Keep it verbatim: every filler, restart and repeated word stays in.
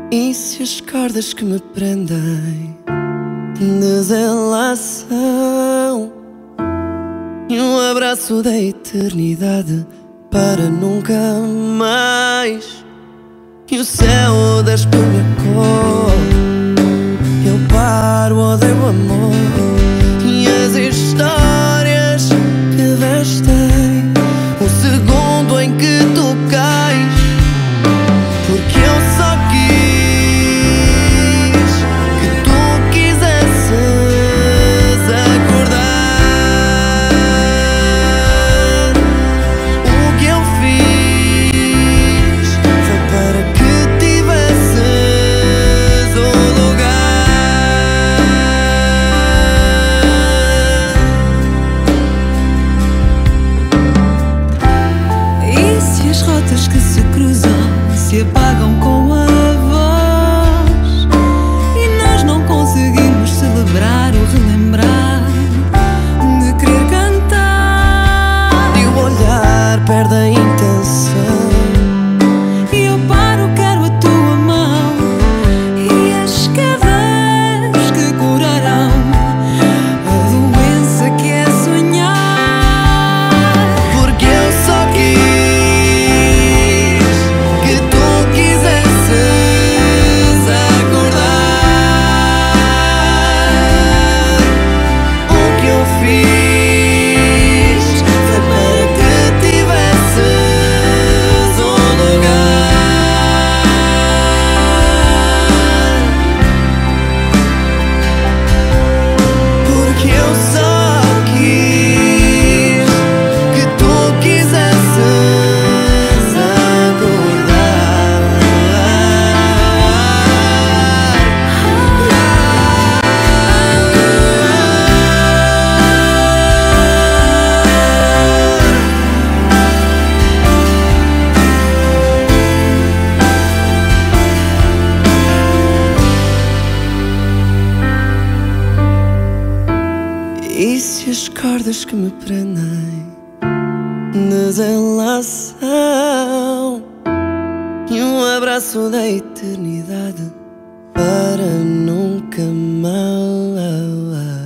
E se as cordas que me prendem desenlaçam e um abraço da eternidade para nunca mais, e o céu despe-me a cor, eu paro, odeio o amor e as histórias que vestem o segundo em que tu cais, porque eu só quis que tu quisesses acordar. O que eu fiz foi para que tivesses um lugar. E se as rotas que se cruzam se apagam com a voz e nós não conseguimos celebrar ou relembrar de querer cantar, E o olhar perde a intenção e eu paro, quero a tua mão e as cadenas que curarão a doença que é sonhar, porque eu só quis que tu quisesses acordar. O que eu fiz foi para que tivesses um lugar. Porque eu só quis que tu quisesses acordar. E se as cordas que me prendem desenlaçam e um abraço da eternidade para nunca mais.